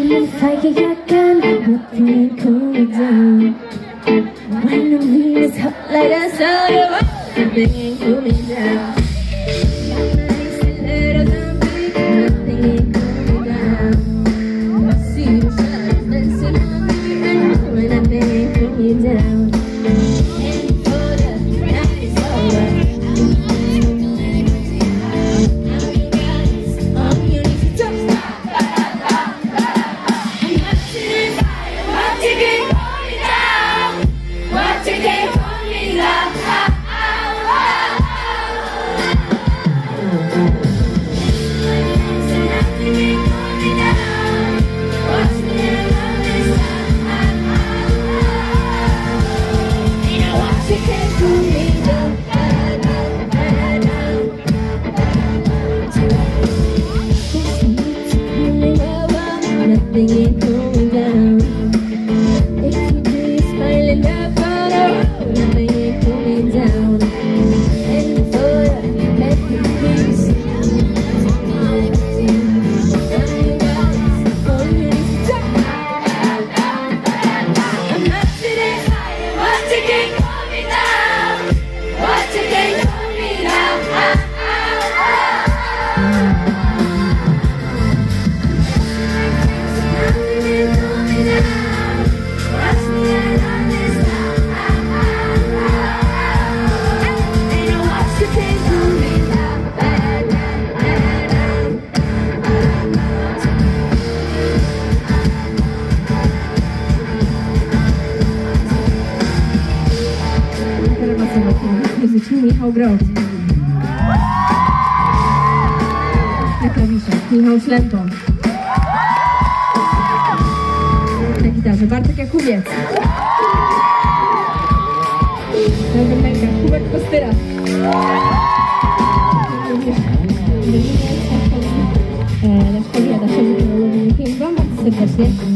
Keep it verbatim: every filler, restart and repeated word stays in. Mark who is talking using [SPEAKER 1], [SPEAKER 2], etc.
[SPEAKER 1] if I get your gun, nothing ain't cooling down. When the wind is hot like a soda, nothing ain't cooling down. Nothing ain't cooling down. I see the shadows dancing on me, and when nothing ain't cooling down. And for the night is over. Nothing ain't going down. If you do, you're smiling up on the road. Nothing ain't going down. And for the happy peace, I'm not today high. What you can call me now? What you can call me now? Michał Groth. Na klawiszach Michał Ślepton. Na gitarze Bartek Jakubiec. Na bębenkach Hubert Kostyra. Na szkodzie Ada Szewicz. Dziękuję wam bardzo serdecznie.